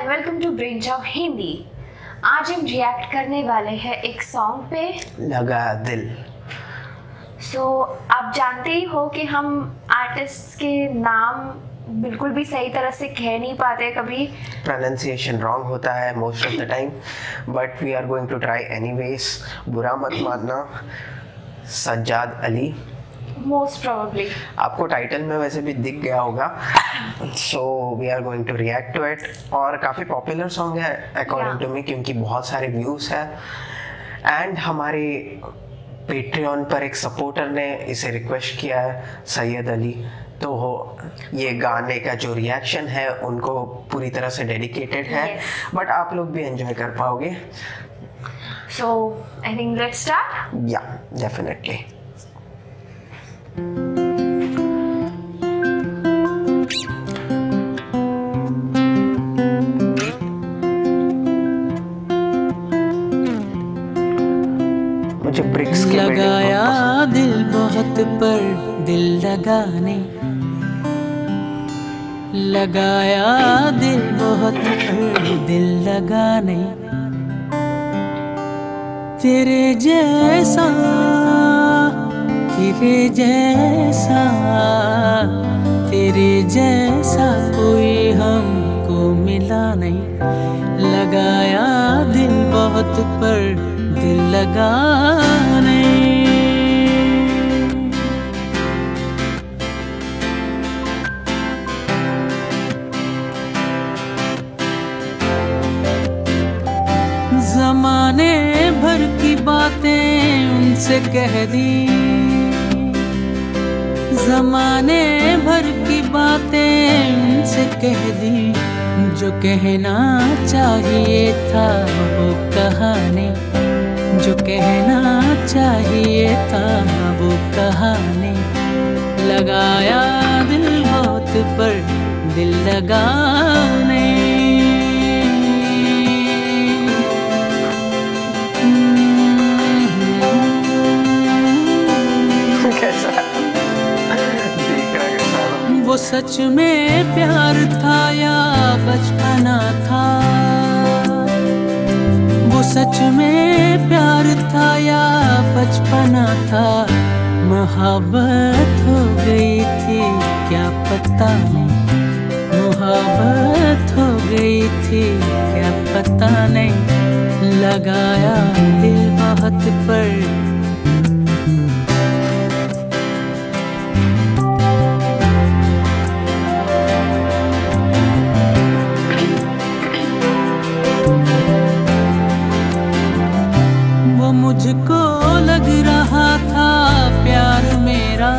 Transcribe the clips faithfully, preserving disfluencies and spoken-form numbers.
Welcome to Brain Chalk Hindi. आज हम react करने वाले हैं एक सॉन्ग पे, लगा दिल। सो so, आप जानते ही हो कि हम आर्टिस्ट के नाम बिल्कुल भी सही तरह से कह नहीं पाते, कभी प्रोनाउंसिएशन रॉन्ग होता है most of the time, but we are going to try anyways. बुरा मत मानना। सज्जाद अली, मोस्ट प्रोबेबली आपको टाइटल में वैसे भी दिख गया होगा। So we are going to react to it. और काफ़ी पॉपुलर सॉन्ग है अकॉर्डिंग टू मी, क्योंकि बहुत सारे व्यूज़ हैं। एंड हमारे पेट्रियन पर एक सपोर्टर ने इसे रिक्वेस्ट किया है, सैयद अली, तो ये गाने का जो रिएक्शन है उनको पूरी तरह से डेडिकेटेड है, बट yes. आप लोग भी एंजॉय कर पाओगे। So I think let's start. Yeah definitely. मुझे ब्रिक्स के लगाया दिल बहुत पर दिल लगाने, लगाया दिल बहुत पर दिल लगाने, तेरे जैसा तेरे जैसा तेरे जैसा कोई हमको मिला नहीं। लगाया दिल बहुत पर दिल लगाने। ज़माने भर की बातें उनसे कह दी, ज़माने भर की बातें उनसे कह दी, जो कहना चाहिए था वो कहानी, जो कहना चाहिए था वो कहानी। लगाया दिल बहुत पर दिल लगाने। वो सच में प्यार था या बचपना था, वो सच में प्यार था या बचपना था। मोहब्बत हो गई थी क्या पता नहीं, मोहब्बत हो गई थी क्या पता नहीं। लगाया दिल बहुत पर मुझको लग रहा था प्यार मेरा,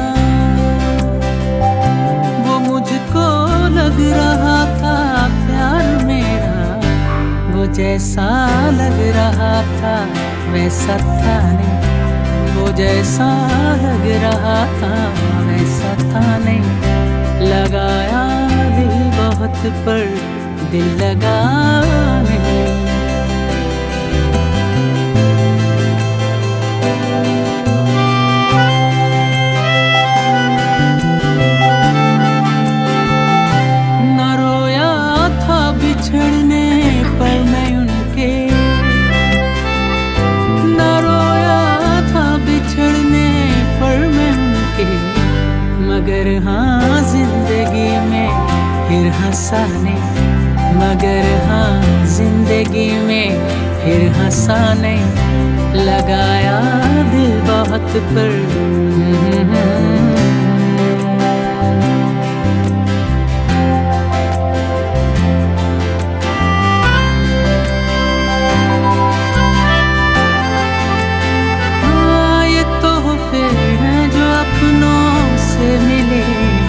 वो मुझको लग रहा था प्यार मेरा। वो जैसा लग रहा था वैसा था नहीं, वो जैसा लग रहा था वैसा था नहीं। लगाया दिल बहुत पर दिल लगाने। बिछड़ने पर मैं उनके, न रोया था बिछड़ने पर मैं उनके, मगर हाँ जिंदगी में फिर हंसाने, मगर हाँ जिंदगी में फिर हंसाने। लगाया दिल बहुत पर मिले,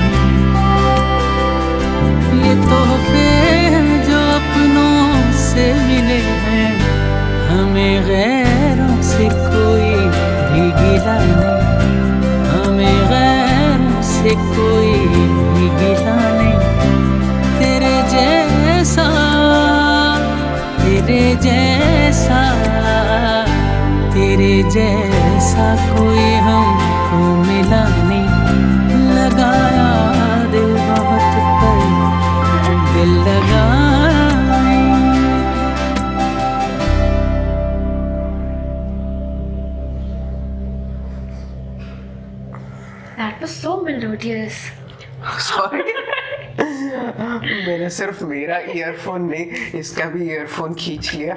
ये तोहफे हैं जो अपनों से मिले हैं। हमें गैरों से कोई भी गिला नहीं, हमें गैरों से कोई भी गिला नहीं। तेरे जैसा तेरे जैसा तेरे जैसा कोई हमको मिला नहीं। लगाया दिल बहुत पर दिल लगाए। will notice. सॉरी मैंने सिर्फ मेरा ईयरफोन नहीं, इसका भी ईयरफोन खींच लिया।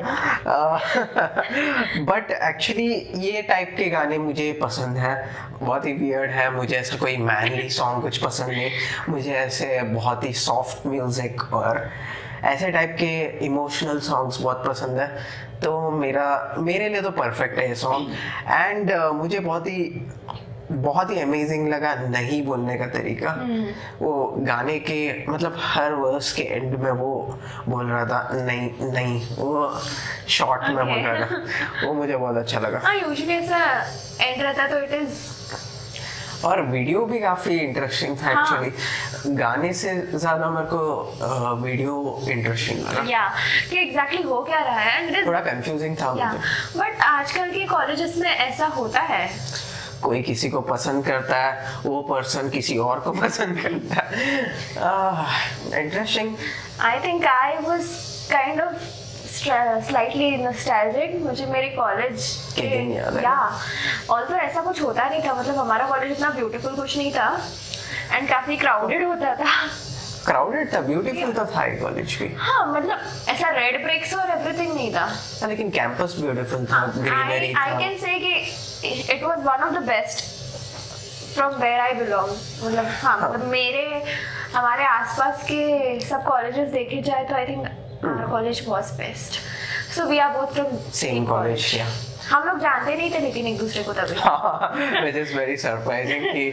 बट एक्चुअली ये टाइप के गाने मुझे पसंद हैं, बहुत ही वियर्ड है। मुझे ऐसा कोई मैनली सॉन्ग कुछ पसंद नहीं, मुझे ऐसे बहुत ही सॉफ्ट म्यूजिक और ऐसे टाइप के इमोशनल सॉन्ग्स बहुत पसंद है। तो मेरा मेरे लिए तो परफेक्ट है ये सॉन्ग। एंड uh, मुझे बहुत ही बहुत ही अमेजिंग लगा नहीं बोलने का तरीका। वो गाने के मतलब हर वर्स के एंड में वो बोल रहा था नहीं नहीं, वो शॉर्ट okay. में बोल रहा था, वो मुझे बहुत अच्छा लगा। हाँ, यूजुअली ऐसा एंड रहता तो इट इज। और वीडियो भी काफी इंटरेस्टिंग था एक्चुअली। हाँ. गाने से ज्यादा मेरे को वीडियो इंटरेस्टिंग लगा। या कि एग्जैक्टली हो क्या रहा है, थोड़ा कंफ्यूजिंग था मुझे। बट आजकल के कॉलेजेस में ऐसा होता है, कोई किसी को पसंद करता है, वो पर्सन किसी और को पसंद करता है। Interesting. I think I was kind of slightly nostalgic. मुझे मेरे कॉलेज के दिन याद है। या ऑल्सो ऐसा कुछ होता नहीं था, मतलब हमारा कॉलेज इतना ब्यूटीफुल कुछ नहीं था एंड काफी क्राउडेड होता था। क्राउडेड था, ब्यूटीफुल तो था ही कॉलेज भी। हाँ, मतलब ऐसा रेड ब्रिक्स और एवरीथिंग नहीं था, लेकिन कैंपस ब्यूटीफुल था, ग्रीनरी था। आई कैन से कि it was one of the best from where I belong. मतलब हाँ, मतलब मेरे हमारे आसपास के सब कॉलेजेस देखे जाए तो I think our college was best. So we are both from same college. Yeah हम लोग जानते नहीं थे लेकिन एक दूसरे को तभी। व्हिच इज वेरी सरप्राइजिंग कि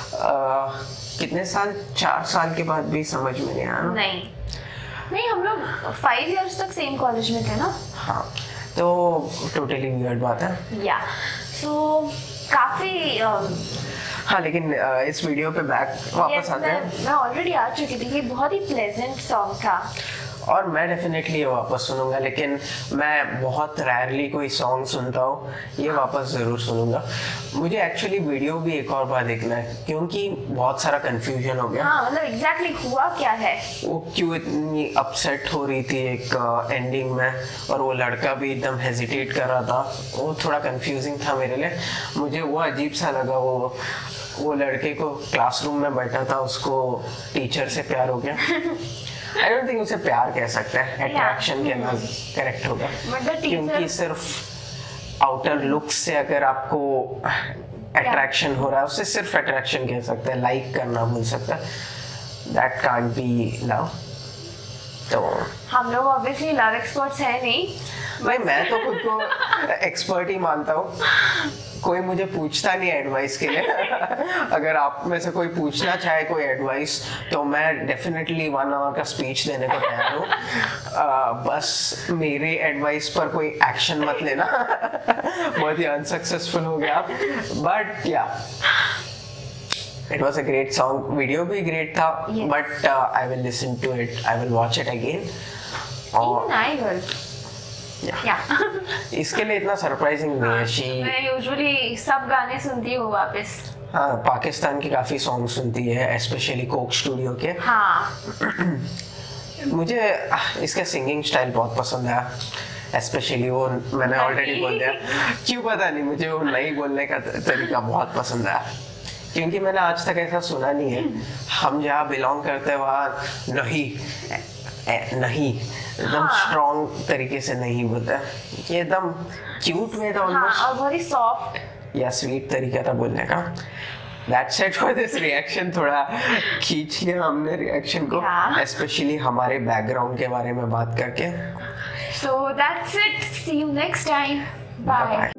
कितने साल, चार साल के बाद भी समझ में नहीं आया। नहीं नहीं, हम लोग फाइव इयर्स तक सेम कॉलेज में थे ना। हाँ, तो टोटली वियर्ड बात है। या सो काफी हाँ, लेकिन इस वीडियो पे बैक वापस आते हैं। मैं ऑलरेडी आ चुकी थी। ये बहुत ही प्लेजेंट सॉन्ग था और मैं डेफिनेटली ये वापस सुनूंगा, लेकिन मैं बहुत रेयरली कोई सॉन्ग सुनता हूँ, ये वापस ज़रूर सुनूंगा। मुझे एक्चुअली वीडियो भी एक और बार देखना है क्योंकि बहुत सारा कंफ्यूजन हो गया। हाँ, मतलब एग्जैक्टली हुआ क्या है, वो क्यों इतनी अपसेट हो रही थी एक एंडिंग uh, में, और वो लड़का भी एकदम हेजिटेट कर रहा था, वो थोड़ा कंफ्यूजिंग था मेरे लिए। मुझे वो अजीब सा लगा, वो वो लड़के को क्लासरूम में बैठा था, उसको टीचर से प्यार हो गया। I don't think उसे प्यार कह सकते हैं, अट्रैक्शन कहना करेक्ट होगा, क्योंकि सिर्फ आउटर लुक से अगर आपको अट्रैक्शन हो रहा है, उससे सिर्फ अट्रैक्शन कह सकते हैं, लाइक करना बोल सकते हैं। That can't be love। तो हम लोग ऑब्वियसली लव एक्सपर्ट्स हैं नहीं। नहीं, मैं तो खुद को एक्सपर्ट ही मानता हूँ, कोई मुझे पूछता नहीं एडवाइस के लिए। अगर आप में से कोई पूछना चाहे कोई एडवाइस, तो मैं डेफिनेटली वन आवर का स्पीच देने को तैयार हूँ। uh, बस मेरे एडवाइस पर कोई एक्शन मत लेना। बहुत ही अनसक्सेसफुल हो गया, but yeah it was a great song. Video भी ग्रेट था, but I will listen to it, I will watch it again. और Yeah. Yeah. इसके लिए इतना सरप्राइजिंग नहीं है। शी मैं यूजुअली सब गाने सुनती हूँ वापस। हाँ, पाकिस्तान के काफी सॉन्ग सुनती है, स्पेशली कोक स्टूडियो के। हाँ। मुझे इसका सिंगिंग स्टाइल बहुत पसंद है, स्पेशली वो मैंने ऑलरेडी बोल दिया, क्यों पता नहीं, मुझे वो नहीं बोलने का तरीका बहुत पसंद है, क्योंकि मैंने आज तक ऐसा सुना नहीं है। हम जहाँ बिलोंग करते हैं वहाँ नहीं नहीं एकदम स्ट्रॉन्ग तरीके से नहीं बोलता, ये एकदम क्यूट में था ऑलमोस्ट, और बहुत ही सॉफ्ट या स्वीट तरीका था बोलने का। That's it for this reaction। थोड़ा खींच लिया हमने रिएक्शन को, स्पेशली हमारे बैकग्राउंड के बारे में बात करके। So that's it, see you next time, bye, bye.